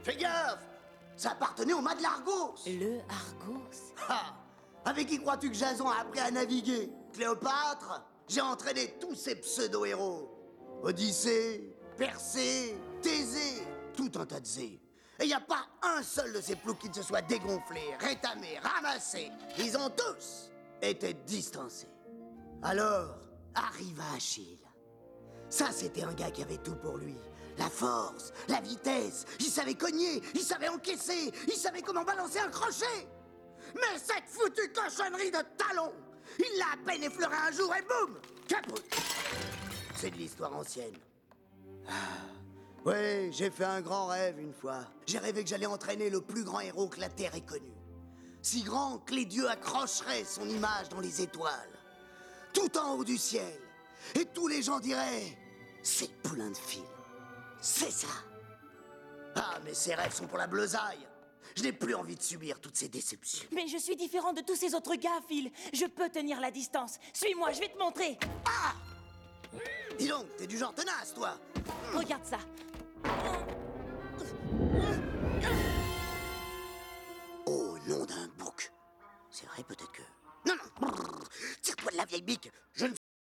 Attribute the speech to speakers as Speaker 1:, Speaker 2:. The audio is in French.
Speaker 1: Fais gaffe! Ça appartenait au mât de l'Argos!
Speaker 2: Le Argos.
Speaker 1: Ah! Avec qui crois-tu que Jason a appris à naviguer? Cléopâtre? J'ai entraîné tous ces pseudo-héros. Odyssée, Persée, Thésée, tout un tas de zé. Et y a pas un seul de ces ploucs qui ne se soit dégonflé, rétamé, ramassé. Ils ont tous été distancés. Alors, arriva Achille. Ça, c'était un gars qui avait tout pour lui. La force, la vitesse, il savait cogner, il savait encaisser, il savait comment balancer un crochet. Mais cette foutue cochonnerie de talon, il l'a à peine effleuré un jour et boum, caput. C'est de l'histoire ancienne. Oui, j'ai fait un grand rêve une fois. J'ai rêvé que j'allais entraîner le plus grand héros que la Terre ait connu. Si grand que les dieux accrocheraient son image dans les étoiles. Tout en haut du ciel. Et tous les gens diraient... C'est plein de fils. C'est ça. Ah, mais ces rêves sont pour la bleusaille. Je n'ai plus envie de subir toutes ces déceptions.
Speaker 2: Mais je suis différent de tous ces autres gars, Phil. Je peux tenir la distance. Suis-moi, je vais te montrer.
Speaker 1: Ah! Dis donc, t'es du genre tenace, toi.
Speaker 2: Regarde ça.
Speaker 1: Oh, nom d'un bouc. C'est vrai, peut-être que... Non, non. Tire-toi de la vieille bique. Je ne